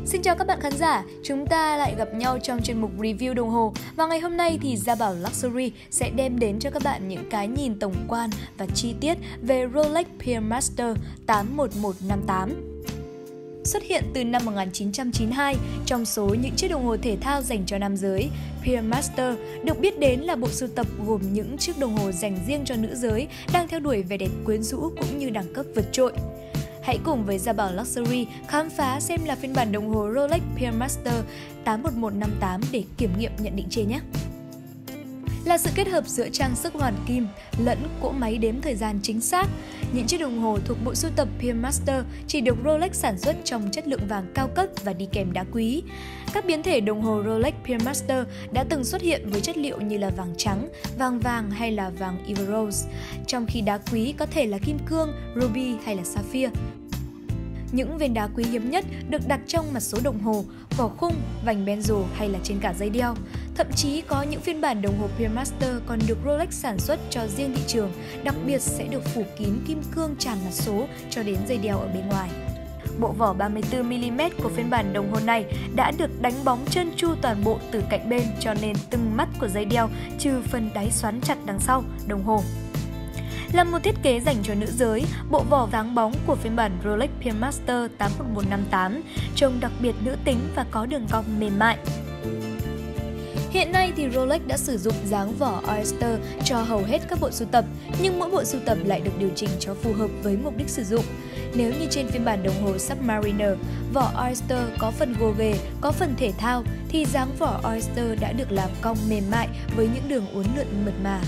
Xin chào các bạn khán giả, chúng ta lại gặp nhau trong chuyên mục review đồng hồ và ngày hôm nay thì Gia Bảo Luxury sẽ đem đến cho các bạn những cái nhìn tổng quan và chi tiết về Rolex Piermaster 81158. Xuất hiện từ năm 1992, trong số những chiếc đồng hồ thể thao dành cho nam giới, Piermaster được biết đến là bộ sưu tập gồm những chiếc đồng hồ dành riêng cho nữ giới đang theo đuổi vẻ đẹp quyến rũ cũng như đẳng cấp vượt trội. Hãy cùng với Gia Bảo Luxury khám phá xem là phiên bản đồng hồ Rolex Piermaster 81158 để kiểm nghiệm nhận định trên nhé! Là sự kết hợp giữa trang sức hoàn kim lẫn cỗ máy đếm thời gian chính xác. Những chiếc đồng hồ thuộc bộ sưu tập Piermaster chỉ được Rolex sản xuất trong chất lượng vàng cao cấp và đi kèm đá quý. Các biến thể đồng hồ Rolex Piermaster đã từng xuất hiện với chất liệu như là vàng trắng, vàng vàng hay là vàng Emerald, trong khi đá quý có thể là kim cương, ruby hay là sapphire. Những viên đá quý hiếm nhất được đặt trong mặt số đồng hồ, vỏ khung, vành bezel hay là trên cả dây đeo. Thậm chí có những phiên bản đồng hồ Piermaster còn được Rolex sản xuất cho riêng thị trường, đặc biệt sẽ được phủ kín kim cương tràn mặt số cho đến dây đeo ở bên ngoài. Bộ vỏ 34mm của phiên bản đồng hồ này đã được đánh bóng trơn tru toàn bộ từ cạnh bên, cho nên từng mắt của dây đeo trừ phần đáy xoắn chặt đằng sau đồng hồ. Là một thiết kế dành cho nữ giới, bộ vỏ dáng bóng của phiên bản Rolex Piermaster 81158 trông đặc biệt nữ tính và có đường cong mềm mại. Hiện nay thì Rolex đã sử dụng dáng vỏ Oyster cho hầu hết các bộ sưu tập, nhưng mỗi bộ sưu tập lại được điều chỉnh cho phù hợp với mục đích sử dụng. Nếu như trên phiên bản đồng hồ Submariner, vỏ Oyster có phần gồ ghề, có phần thể thao, thì dáng vỏ Oyster đã được làm cong mềm mại với những đường uốn lượn mượt mà.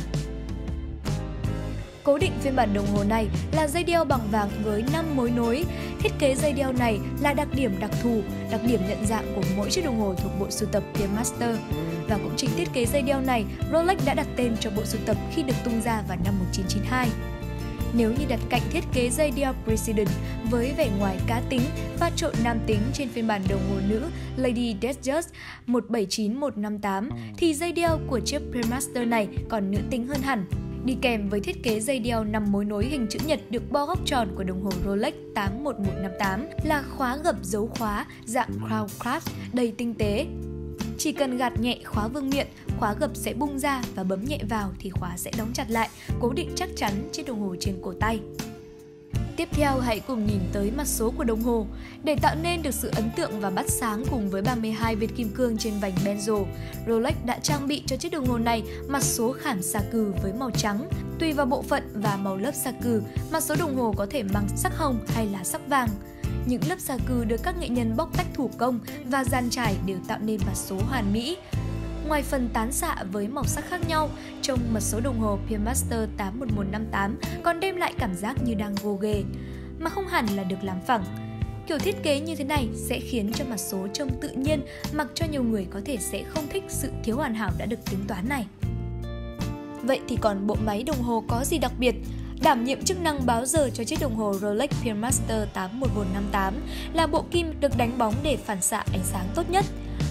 Cố định phiên bản đồng hồ này là dây đeo bằng vàng với 5 mối nối. Thiết kế dây đeo này là đặc điểm đặc thù, đặc điểm nhận dạng của mỗi chiếc đồng hồ thuộc bộ sưu tập Piermaster. Và cũng chính thiết kế dây đeo này, Rolex đã đặt tên cho bộ sưu tập khi được tung ra vào năm 1992. Nếu như đặt cạnh thiết kế dây đeo President với vẻ ngoài cá tính, pha trộn nam tính trên phiên bản đồng hồ nữ Lady Datejust 179158, thì dây đeo của chiếc Piermaster này còn nữ tính hơn hẳn. Đi kèm với thiết kế dây đeo 5 mối nối hình chữ nhật được bo góc tròn của đồng hồ Rolex 81158 là khóa gập dấu khóa dạng crown clasp đầy tinh tế. Chỉ cần gạt nhẹ khóa vương miện, khóa gập sẽ bung ra và bấm nhẹ vào thì khóa sẽ đóng chặt lại, cố định chắc chắn chiếc đồng hồ trên cổ tay. Tiếp theo hãy cùng nhìn tới mặt số của đồng hồ. Để tạo nên được sự ấn tượng và bắt sáng cùng với 32 viên kim cương trên vành bezel, Rolex đã trang bị cho chiếc đồng hồ này mặt số khảm xà cừ với màu trắng. Tùy vào bộ phận và màu lớp xà cừ, mặt số đồng hồ có thể mang sắc hồng hay là sắc vàng. Những lớp xà cừ được các nghệ nhân bóc tách thủ công và dàn trải đều tạo nên mặt số hoàn mỹ. Ngoài phần tán xạ với màu sắc khác nhau, trong mật số đồng hồ Piermaster 81158 còn đem lại cảm giác như đang gồ ghề, mà không hẳn là được làm phẳng. Kiểu thiết kế như thế này sẽ khiến cho mặt số trông tự nhiên, mặc cho nhiều người có thể sẽ không thích sự thiếu hoàn hảo đã được tính toán này. Vậy thì còn bộ máy đồng hồ có gì đặc biệt? Đảm nhiệm chức năng báo giờ cho chiếc đồng hồ Rolex Piermaster 81158 là bộ kim được đánh bóng để phản xạ ánh sáng tốt nhất.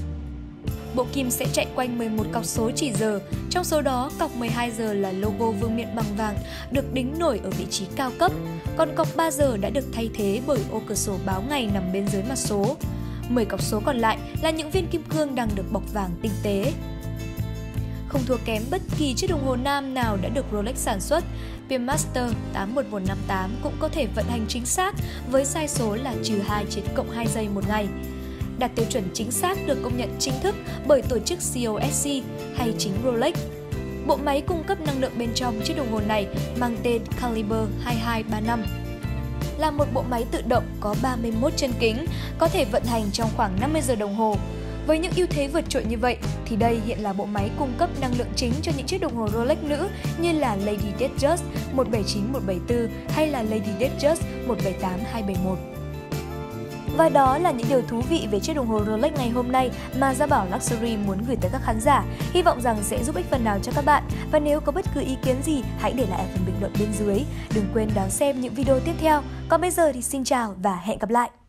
Bộ kim sẽ chạy quanh 11 cọc số chỉ giờ, trong số đó cọc 12 giờ là logo vương miện bằng vàng được đính nổi ở vị trí cao cấp, còn cọc 3 giờ đã được thay thế bởi ô cửa sổ báo ngày nằm bên dưới mặt số. 10 cọc số còn lại là những viên kim cương đang được bọc vàng tinh tế. Không thua kém bất kỳ chiếc đồng hồ nam nào đã được Rolex sản xuất, Piermaster 81158 cũng có thể vận hành chính xác với sai số là -2 trên +2 giây một ngày. Đạt tiêu chuẩn chính xác được công nhận chính thức bởi tổ chức COSC hay chính Rolex. Bộ máy cung cấp năng lượng bên trong chiếc đồng hồ này mang tên Caliber 2235. Là một bộ máy tự động có 31 chân kính, có thể vận hành trong khoảng 50 giờ đồng hồ. Với những ưu thế vượt trội như vậy, thì đây hiện là bộ máy cung cấp năng lượng chính cho những chiếc đồng hồ Rolex nữ như là Lady Datejust 179174 hay là Lady Datejust 178271. Và đó là những điều thú vị về chiếc đồng hồ Rolex ngày hôm nay mà Gia Bảo Luxury muốn gửi tới các khán giả. Hy vọng rằng sẽ giúp ích phần nào cho các bạn. Và nếu có bất cứ ý kiến gì, hãy để lại ở phần bình luận bên dưới. Đừng quên đón xem những video tiếp theo. Còn bây giờ thì xin chào và hẹn gặp lại!